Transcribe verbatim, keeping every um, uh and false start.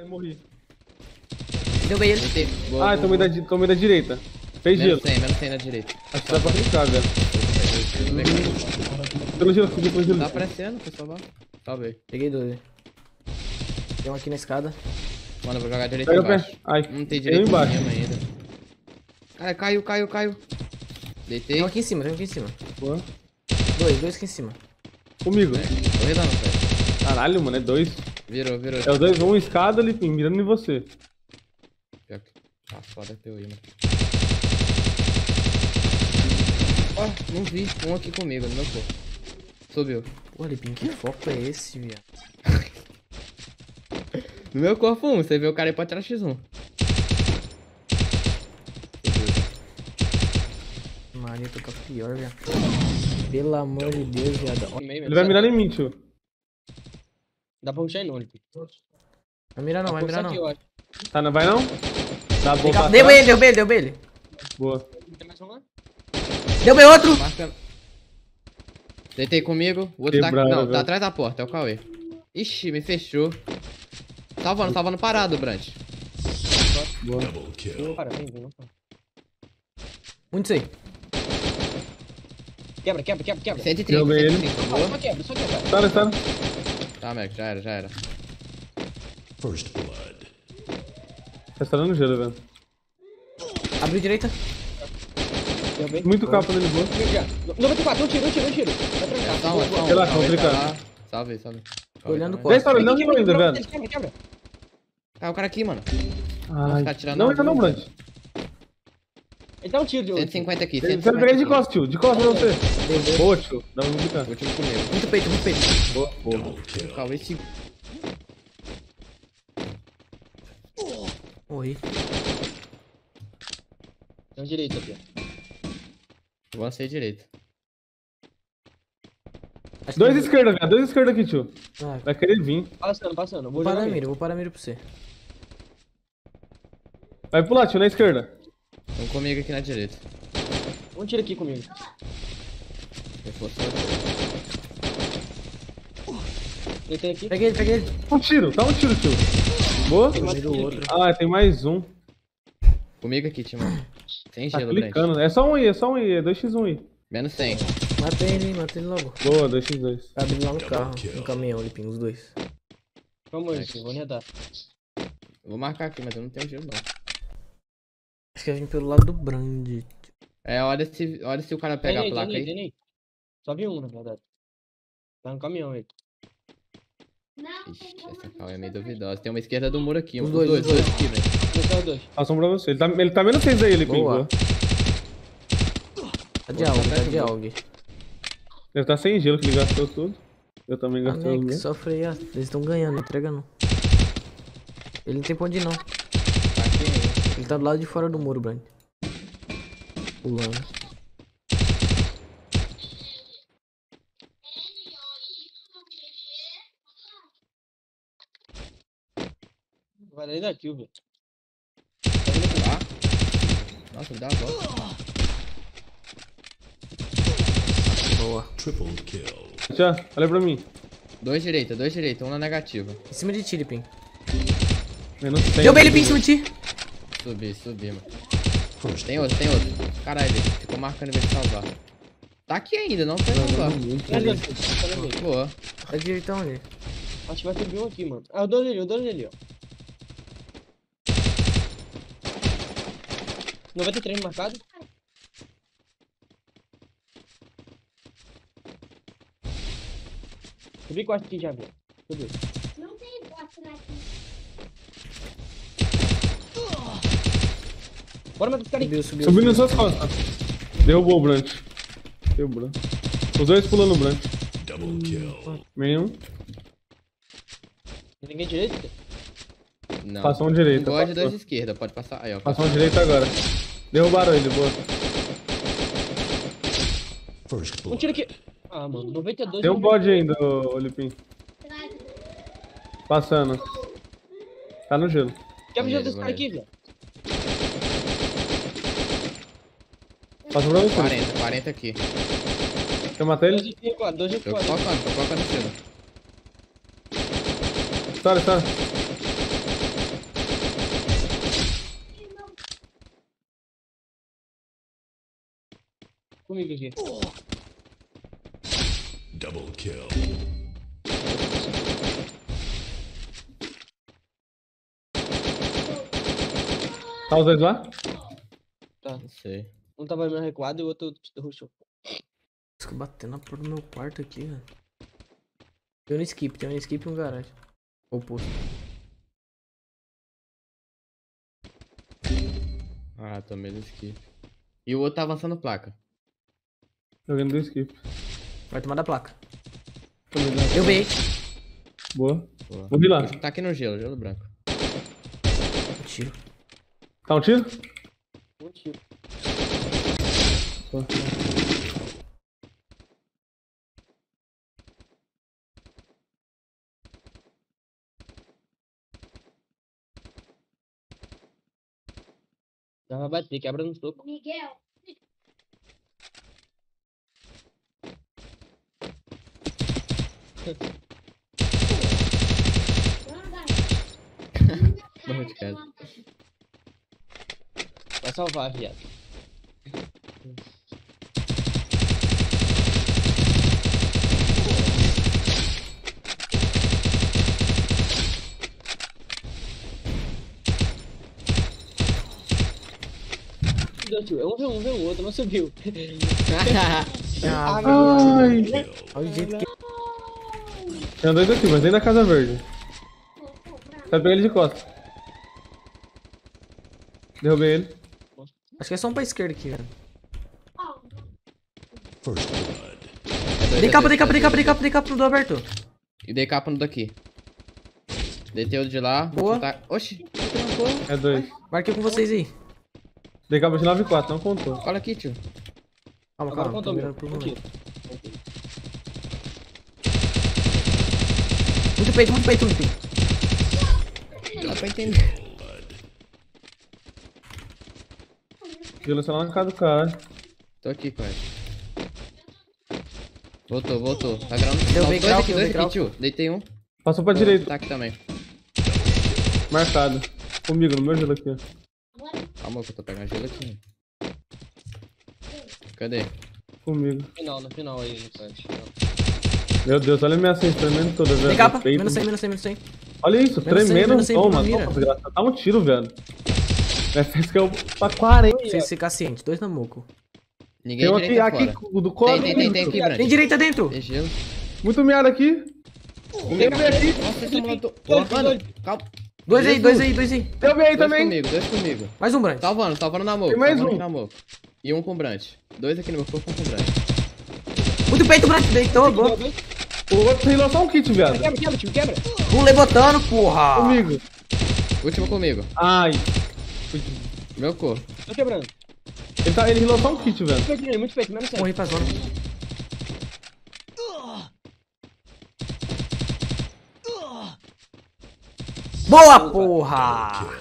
Ai, morri. Derrubei ele. Deitei. Boa, Ah, boa, tomei da, boa. di- tomei da direita. Fez Menos gelo. cem, menos cem na direita. Acho que dá pra brincar, velho. Pelo gelo, segui pelo gelo. Tá aparecendo, pessoal. Salve. Peguei dois. Tem um aqui na escada. Mano, eu vou jogar direita Pega o embaixo. pé. Ai, Não tem tem direito um embaixo. ainda. Cara, caiu, caiu, caiu. Deitei. Tem um aqui em cima, tem um aqui em cima. Boa. Dois, dois aqui em cima. Comigo. Tô redando, velho. Caralho, mano, é dois. Virou, virou. É os dois, um escada, Lipim, mirando em você. Pior que tá foda teu aí, mano. Ó, não vi. Um aqui comigo, no meu corpo. Subiu. Pô, Lipinho, que foco é esse, viado? No meu corpo um, você vê o cara aí pra tirar X um. Maria, tô com pior, velho. Pelo amor de Deus, viado. Ele vai mirar em mim, tio. Dá pra rushar em nole. Vai mirar não, vai mirar não. Tá, não vai não? Tá bom, pra Derrubei ele, trás. derrubei ele, derrubei ele. Boa. Tem mais um lá? Derrubei outro. Marca. Deitei comigo. O outro Quebrado, tá. Não, velho. tá atrás da porta, é o Cauê. Ixi, me fechou. Salvando, salvando parado, Brant. Boa. Não para, vem, vem, não para. Muito isso aí. Quebra, quebra, quebra, quebra. cento e trinta, Derrubei ele. cento e trinta, Só boa. quebra, só quebra. Tá, tá. Tá, Mac, já era, já era. First blood. Tá estourando gelo, velho. Abriu direita. Derrubei. Muito capa nele, boa. noventa e quatro, um tiro, um tiro, um tiro. Vai trancar. Só um, só um. Relaxa, Cauê vou tá clicar. lá. Salve, salve. Tô olhando Cauê o tá lá. Já estourou, ele não Quebra, estourou ainda, quebra, velho. Quebra, quebra. Ah, o cara aqui, mano. Ai. ficar tirando Não, a ainda não, bunda. Brand. Ele dá um tiro de cento e outro. cinquenta aqui, Você cento e vai pegar de cinquenta aqui. costas, tio. De costas pra você. Boa, tio. Dá pra brincar. Último comigo. Muito peito, muito peito. Boa, boa. Double kill. Cauê se... Morri. Tem um direito aqui. Vou ser direito. Acho Dois que- esquerda, velho. Dois esquerda aqui, tio. Ah, Vai querer vir. Passando, passando. vou Vou parar jogar a mira. mira, vou parar a mira pra você. Vai pular, tio, na esquerda. Vão comigo aqui na direita. Um tiro aqui comigo. Reforçou. Deitei aqui. Peguei ele, peguei ele. Um tiro, tá um tiro, tio. Boa. Peguei do outro. Ah, tem mais um. Comigo aqui, Timão. Sem Tá gelo, Brent. clicando. É só um aí, é só um aí. É dois por um aí. Menos cem. Matei ele, matei ele logo. Boa, dois por dois. Tá abrindo lá no carro, no caminhão, Lipinho, os dois. Vamos aí, vou redar. Eu vou marcar aqui, mas eu não tenho gelo, não. Acho que eu vim pelo lado do Brand. É, olha se, olha se o cara pega a Tem placa aí, aí. tem aí. Só vi um, na verdade. Tá no caminhão ele. Ixi, essa calma é meio duvidosa. Tem uma esquerda do muro aqui. Os Os dois, dois, os dois, dois. aqui, velho. Deixa os dois. Passam pra você. Ele tá, ele tá menos seis aí, ele Boa. pingou. Tá de algo, tá de algo. Deve estar sem gelo, que ele gastou tudo. Eu também Ah, gastei o né, que meu. sofre aí, ó. Eles estão ganhando, não entrega não. Ele não tem pra onde ir, não. Tá aqui, Ele tá do lado de fora do muro, Brand. Pulando. Vai daí da kill, velho. tá? Nossa, me dá a volta. Boa. Triple kill. Já, olha pra mim. Dois direita, dois direita, um na negativa. Em cima de ti, Lipinho. Menos cem. Deu bem, Lipinho, em cima de ti. Subi, subi, mano. First Tem outro, tem outro. Caralho, ele ficou marcando em vez de salvar. Tá aqui ainda, não foi salvar. Cadê? Cadê ele? Boa. Tá direitão ali. Acho que vai subir um aqui, mano. Ah, o dois ali, o dois ali, ó. noventa e três marcado. Subi quatro aqui já, velho. Subiu. Bora matar os caras aí. Subiu, subiu. Subindo nas suas costas. Derrubou o Brant. Quebrou. Os dois pulando o Brant. double kill. Nenhum. Ninguém direito? Não. Passou um direita. Um God e dois Passou. de esquerda, pode passar. Aí, ó. Passou um direita agora. Derrubaram ele, boa. First Um blood. tiro aqui. Ah, mano, noventa e dois. Tem um bode ainda, ô, ô Lipim. Passando. Tá no gelo. Quebra o gelo Maneiro, desse cara aqui, velho. Passou pra você. quarenta, quarenta aqui. Quer matar dois ele? de F quatro, dois de F Tô quatro. focando, tô focando no cima. Estoura, estoura. comigo aqui. Double kill. Tá os dois lá? Tá. Não sei. Um tava meio recuado e o outro rushou. Fica batendo na porta do meu quarto aqui, velho. Tem um skip, tem um skip e um garagem. Oposto. Ah, tomei do skip. E o outro tá avançando placa. Jogando do skip. Vai tomar da placa. Tô ligado. Eu bem. Boa. Boa. Vou vir lá. Tá aqui no gelo, gelo branco. Tiro. Tá um tiro? Um tiro. Boa. Já vai bater, quebra no soco. Miguel. Morreu de casa. Vai salvar, viado. É um v um, v um, o outro não subiu. Ah, Ai! olha o jeito que. Tem dois aqui, mas dentro da casa verde. Quero pegar ele de costas. Derrubei ele. Acho que é só um pra esquerda aqui, velho. First blood. Dei capa, dei capa, dei capa, dei capa, dei capa do aberto. E dei capa no daqui. Deitei o de lá. Boa. Tá... Oxi, trancou. É dois. Marquei com vocês aí. Dei cabo de nove e quatro, não contou. Cola aqui, tio. Calma, Agora calma. contou, Tô meu. virando pro Um moleque. tiro. Muito peito, muito peito, muito peito. Dá pra entender. Violência lá na casa do cara. Tô aqui com ele. Voltou, voltou. Tá gravando. Deu Não, bem dois grau, aqui, deu dois bem grau. aqui, tio. Deitei um. Passou pra direita. Tá aqui também. Marcado. Comigo, no meu gelo aqui, ó. Calma que eu tô pegando gelo aqui. Cadê? Comigo. No final, no final aí, gente. Meu Deus, olha a minha senha tremendo toda, velho. Tem capa. Peito. Menos cem, menos cem, menos cem. Olha isso, Menos cem, tremendo. menos cem, Toma, mira. toma, desgraça. Dá um tiro, velho. Essa que é o pra quarenta. Vocês ficar ciente, dois na moco. Ninguém Tem um é aqui, direita aqui, fora. do colo. Tem, tem, tem, tem aqui, Brand. Tem direita dentro. Tem gelo. Muito miado aqui. Comigo. Tem aqui. Nossa, esse moleque... Dois, Mano, dois. calma. Dois aí, Jesus. dois aí, dois aí. Deu bem aí Dois também. comigo, dois comigo. Mais um, Brand. Salvando, salvando na moco. Tem mais salvando um. aqui na moco. E um com Brant. Dois aqui no meu corpo, um com Brant. Muito peito, Brand. Deitou, boa. O outro relou só um kit, viado. Quebra, quebra, time, quebra. Pulei botando, porra. Comigo. Último comigo. Ai. Meu corpo. Tô quebrando. Ele, tá, ele relou só um kit, velho. Muito feito nele, muito feito, menos cem. Morri pra zona. Boa, porra.